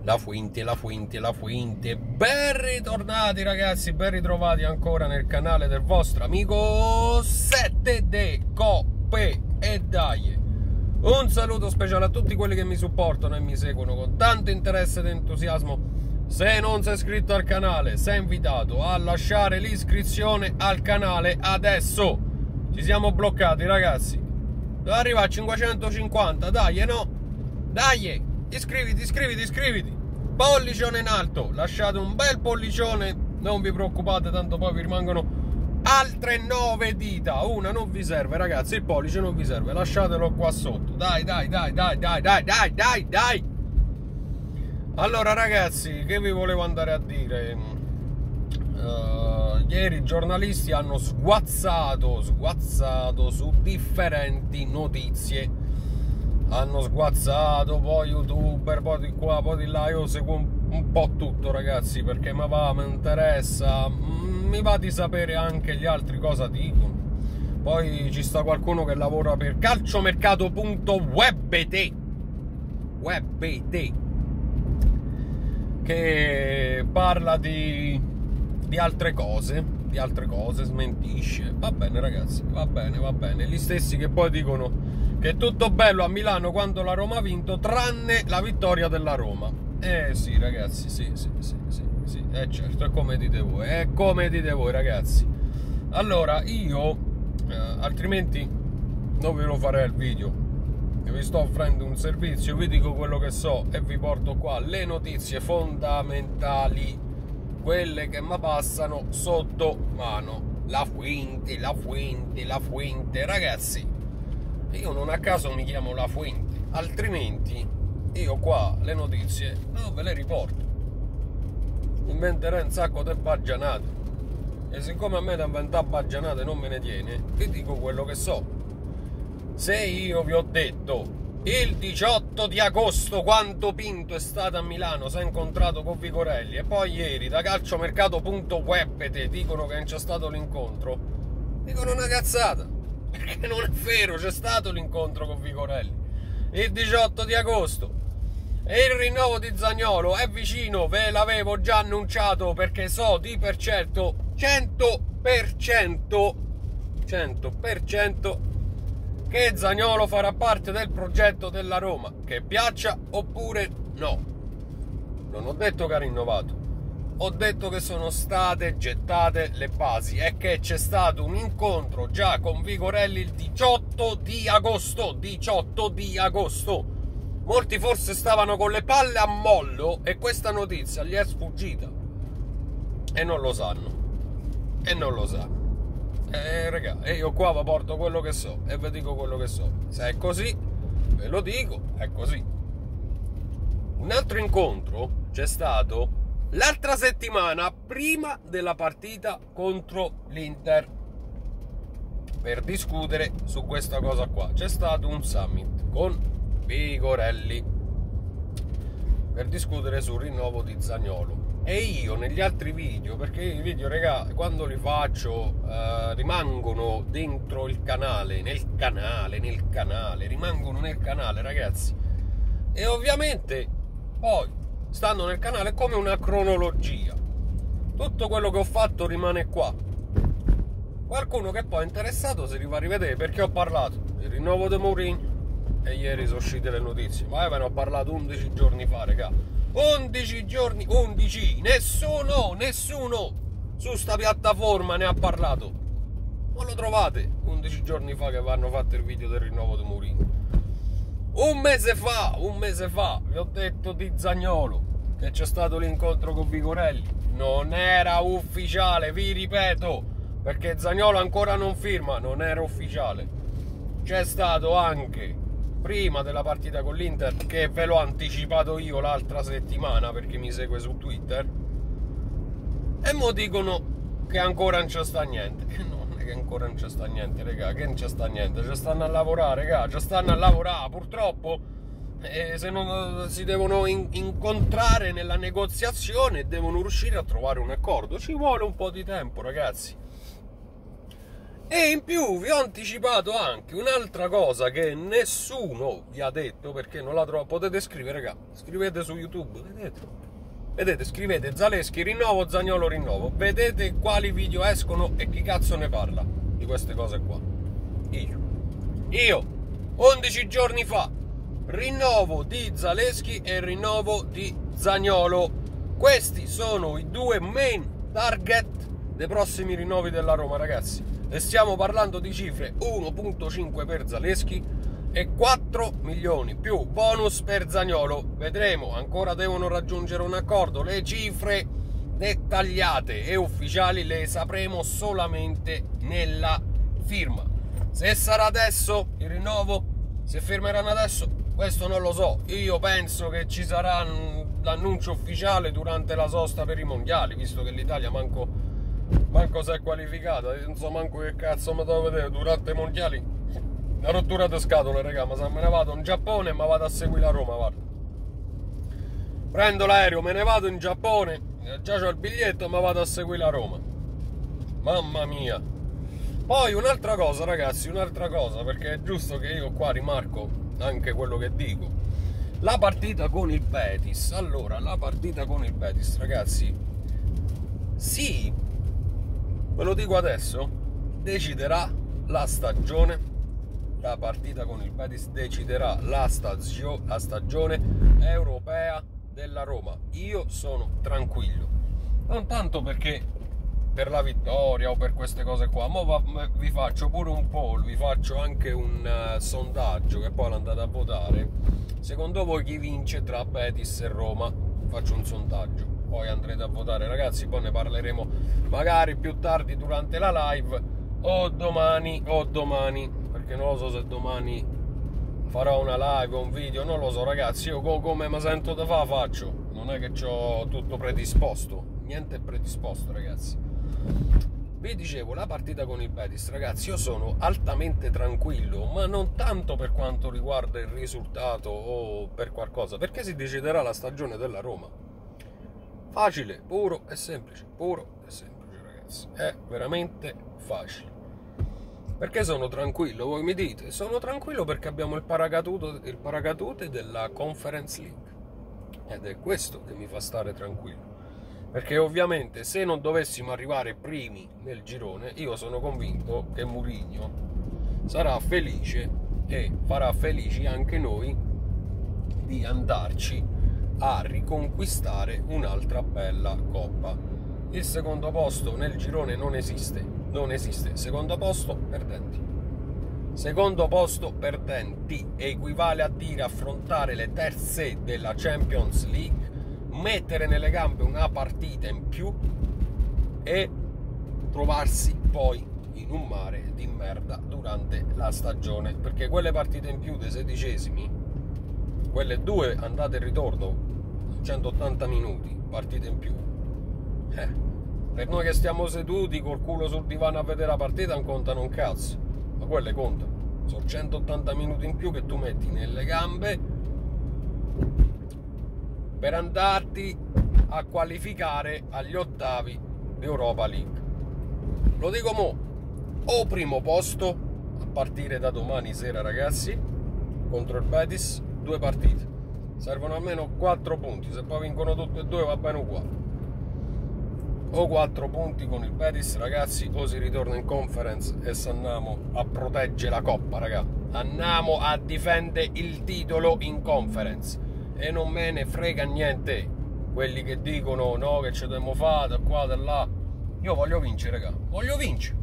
La Fuente. Ben ritornati ragazzi, ben ritrovati ancora nel canale del vostro amico 7D Coppe e dai. Un saluto speciale a tutti quelli che mi supportano e mi seguono con tanto interesse ed entusiasmo. Se non sei iscritto al canale, sei invitato a lasciare l'iscrizione al canale adesso. Ci siamo bloccati ragazzi. Devo arrivare a 550, dai, no? Dai! Iscriviti, pollicione in alto, lasciate un bel pollicione, non vi preoccupate, tanto poi vi rimangono altre 9 dita, una non vi serve ragazzi, il pollice non vi serve, lasciatelo qua sotto, dai. Allora ragazzi, che vi volevo andare a dire, ieri i giornalisti hanno sguazzato su differenti notizie. Hanno sguazzato, poi youtuber, poi di qua, poi di là. Io seguo un po' tutto ragazzi, perché mi interessa, mi va di sapere anche gli altri cosa dicono. Poi ci sta qualcuno che lavora per calciomercato.webet, che parla di altre cose, smentisce. Va bene ragazzi, va bene. Gli stessi che poi dicono che è tutto bello a Milano quando la Roma ha vinto, tranne la vittoria della Roma. Sì ragazzi, sì, certo, è come dite voi ragazzi. Allora io altrimenti non ve lo farei il video, vi sto offrendo un servizio, vi dico quello che so e vi porto qua le notizie fondamentali, quelle che mi passano sotto mano. La Fuente ragazzi. Io non a caso mi chiamo La Fuente, altrimenti io qua le notizie non ve le riporto, inventerei un sacco di baggianate, e siccome a me da inventare baggianate non me ne tiene, vi dico quello che so. Se io vi ho detto il 18 di agosto quando Pinto è stato a Milano, si è incontrato con Vigorelli, e poi ieri da calciomercato.webet dicono che non c'è stato l'incontro, dicono una cazzata, perché non è vero, c'è stato l'incontro con Vigorelli il 18 di agosto e il rinnovo di Zaniolo è vicino, ve l'avevo già annunciato, perché so di per certo 100% che Zaniolo farà parte del progetto della Roma, che piaccia oppure no. Non ho detto che ha rinnovato, ho detto che sono state gettate le basi e che c'è stato un incontro già con Vigorelli il 18 di agosto. Molti forse stavano con le palle a mollo e questa notizia gli è sfuggita e non lo sanno. Raga, io qua vi porto quello che so e vi dico quello che so. Se è così, ve lo dico, è così. Un altro incontro c'è stato l'altra settimana, prima della partita contro l'Inter, per discutere su questa cosa qua. C'è stato un summit con Vigorelli per discutere sul rinnovo di Zaniolo. E io negli altri video, perché i video, raga, quando li faccio rimangono dentro il canale, rimangono nel canale ragazzi, e ovviamente poi stanno nel canale come una cronologia. Tutto quello che ho fatto rimane qua. Qualcuno che poi è interessato si va a rivedere, perché ho parlato del rinnovo di Mourinho e ieri sono uscite le notizie, ma ve ne ho parlato 11 giorni fa, raga. 11 giorni, nessuno su sta piattaforma ne ha parlato. Non lo trovate 11 giorni fa che vanno fatto il video del rinnovo di Mourinho. Un mese fa vi ho detto di Zaniolo, che c'è stato l'incontro con Vigorelli, non era ufficiale, vi ripeto, perché Zaniolo ancora non firma, non era ufficiale. C'è stato anche prima della partita con l'Inter, che ve l'ho anticipato io l'altra settimana perché mi segue su Twitter, e mo dicono che ancora non c'è sta niente. Non è che ancora non c'è sta niente, raga, che non c'è sta niente, ci stanno a lavorare, raga, ci stanno a lavorare, purtroppo se non si devono incontrare nella negoziazione, devono riuscire a trovare un accordo, ci vuole un po' di tempo ragazzi. E in più vi ho anticipato anche un'altra cosa che nessuno vi ha detto, perché non la trovo. Potete scrivere, raga, scrivete su YouTube, vedete, scrivete Zaleschi rinnovo, Zaniolo rinnovo, vedete quali video escono e chi cazzo ne parla di queste cose qua. Io 11 giorni fa rinnovo di Zaleschi e rinnovo di Zaniolo. Questi sono i due main target dei prossimi rinnovi della Roma, ragazzi. E stiamo parlando di cifre 1,5 per Zaleschi e 4 milioni più bonus per Zaniolo. Vedremo, ancora devono raggiungere un accordo. Le cifre dettagliate e ufficiali le sapremo solamente nella firma. Se sarà adesso il rinnovo, se firmeranno adesso, questo non lo so. Io penso che ci sarà l'annuncio ufficiale durante la sosta per i mondiali, visto che l'Italia manco si è qualificata. Non so manco che cazzo mi devo vedere durante i mondiali. Una rottura di scatole, raga, ma se me ne vado in Giappone e mi vado a seguire la Roma, guarda. Prendo l'aereo, me ne vado in Giappone, già c'ho il biglietto e mi vado a seguire la Roma. Mamma mia. Poi un'altra cosa, ragazzi, un'altra cosa, perché è giusto che io qua rimarco anche quello che dico. La partita con il Betis. Allora, la partita con il Betis, ragazzi, sì, ve lo dico adesso, deciderà la stagione. La partita con il Betis deciderà la stagione europea della Roma. Io sono tranquillo, non tanto perché per la vittoria o per queste cose qua, ma vi faccio pure un poll, vi faccio anche un sondaggio che poi andate a votare. Secondo voi chi vince tra Betis e Roma? Faccio un sondaggio, poi andrete a votare, ragazzi. Poi ne parleremo magari più tardi durante la live o domani, perché non lo so se domani farò una live o un video, non lo so, ragazzi. Io come mi sento da faccio, non è che ho tutto predisposto, niente è predisposto, ragazzi. Vi dicevo, la partita con il Betis, ragazzi, io sono altamente tranquillo, ma non tanto per quanto riguarda il risultato o per qualcosa, perché si deciderà la stagione della Roma. Facile, puro e semplice, ragazzi, è veramente facile. Perché sono tranquillo? Voi mi dite, sono tranquillo perché abbiamo il paracadute della Conference League, ed è questo che mi fa stare tranquillo. Perché ovviamente se non dovessimo arrivare primi nel girone, io sono convinto che Mourinho sarà felice e farà felici anche noi di andarci a riconquistare un'altra bella coppa. Il secondo posto nel girone non esiste, secondo posto perdenti equivale a dire affrontare le terze della Champions League, mettere nelle gambe una partita in più e trovarsi poi in un mare di merda durante la stagione, perché quelle partite in più dei 16esimi, quelle 2 andate e ritorno 180 minuti, partite in più, per noi che stiamo seduti col culo sul divano a vedere la partita non contano un cazzo, ma quelle contano. Sono 180 minuti in più che tu metti nelle gambe per andarti a qualificare agli ottavi di Europa League. Lo dico mo, o primo posto a partire da domani sera, ragazzi, contro il Betis, 2 partite, servono almeno 4 punti, se poi vincono tutte e 2 va bene uguale. O 4 punti con il Betis, ragazzi, o si ritorna in Conference e se andiamo a proteggere la coppa, raga. Andiamo a difendere il titolo in Conference e non me ne frega niente quelli che dicono no, che ci dobbiamo fare da qua, da là. Io voglio vincere, raga, voglio vincere.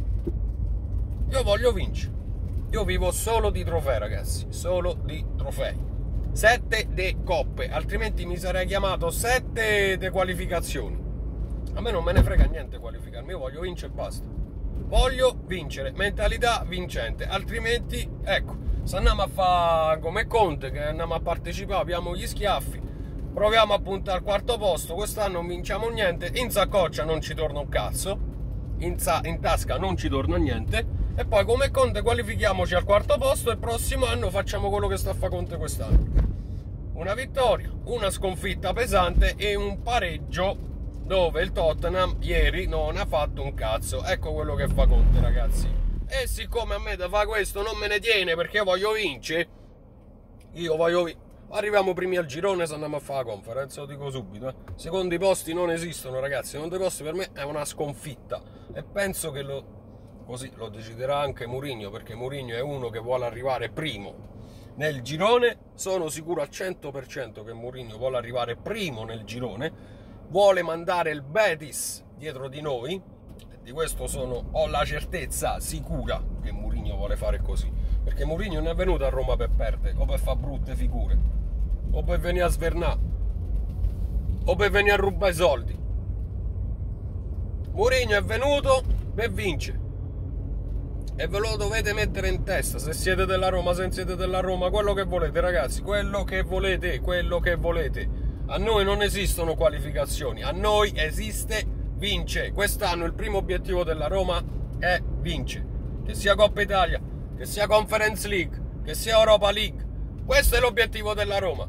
Io vivo solo di trofei, ragazzi, solo di trofei. 7 de coppe, altrimenti mi sarei chiamato 7 de qualificazioni. A me non me ne frega niente qualificarmi, io voglio vincere e basta. Voglio vincere, mentalità vincente, altrimenti, ecco, se andiamo a fare come Conte, che andiamo a partecipare, abbiamo gli schiaffi, proviamo a puntare al 4º posto, quest'anno non vinciamo niente, in saccoccia non ci torna un cazzo, in tasca non ci torna niente, e poi come Conte qualifichiamoci al 4º posto e il prossimo anno facciamo quello che sta a fare Conte quest'anno. Una vittoria, una sconfitta pesante e un pareggio dove il Tottenham ieri non ha fatto un cazzo. Ecco quello che fa Conte, ragazzi. E siccome a me da fare questo non me ne tiene perché io voglio vincere, arriviamo primi al girone se andiamo a fare la conference, lo dico subito. Secondi posti non esistono, ragazzi. Secondi posti per me è una sconfitta. E penso che così lo deciderà anche Mourinho, perché Mourinho è uno che vuole arrivare primo nel girone. Sono sicuro al 100% che Mourinho vuole arrivare primo nel girone, vuole mandare il Betis dietro di noi, e di questo ho la certezza sicura che Mourinho vuole fare così, perché Mourinho non è venuto a Roma per perdere o per fare brutte figure o per venire a svernare o per venire a rubare i soldi. Mourinho è venuto per vincere. E ve lo dovete mettere in testa, se siete della Roma, se non siete della Roma, quello che volete, ragazzi, quello che volete. A noi non esistono qualificazioni, a noi esiste vince. Quest'anno il primo obiettivo della Roma è vince, che sia Coppa Italia, che sia Conference League, che sia Europa League. Questo è l'obiettivo della Roma.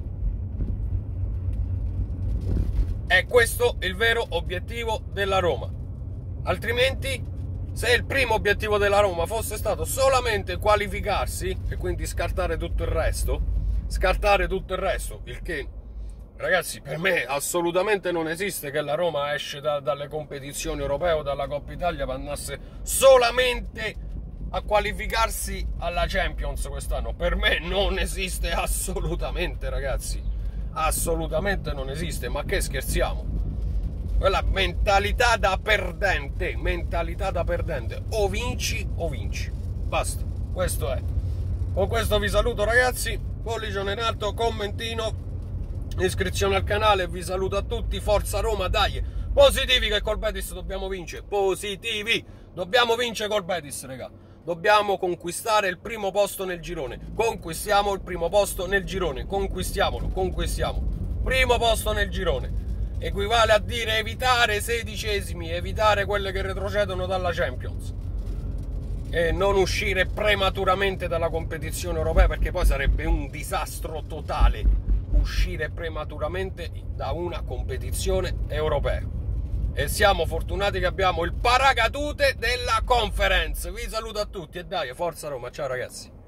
È questo il vero obiettivo della Roma. Altrimenti, se il primo obiettivo della Roma fosse stato solamente qualificarsi e quindi scartare tutto il resto, il che, ragazzi, per me assolutamente non esiste che la Roma esce dalle competizioni europee o dalla Coppa Italia per andasse solamente a qualificarsi alla Champions quest'anno. Per me non esiste assolutamente, ragazzi, assolutamente non esiste. Ma che scherziamo? Quella mentalità da perdente, o vinci o vinci, basta, questo è. Con questo vi saluto, ragazzi, pollice in alto, commentino, iscrizione al canale, vi saluto a tutti, forza Roma, dai, positivi che col Betis dobbiamo vincere, positivi, dobbiamo vincere col Betis, raga, dobbiamo conquistare il primo posto nel girone, conquistiamo il primo posto nel girone, conquistiamo, primo posto nel girone. Equivale a dire evitare 16esimi, evitare quelle che retrocedono dalla Champions e non uscire prematuramente dalla competizione europea, perché poi sarebbe un disastro totale uscire prematuramente da una competizione europea. E siamo fortunati che abbiamo il paracadute della Conference. Vi saluto a tutti e dai, forza Roma, ciao ragazzi.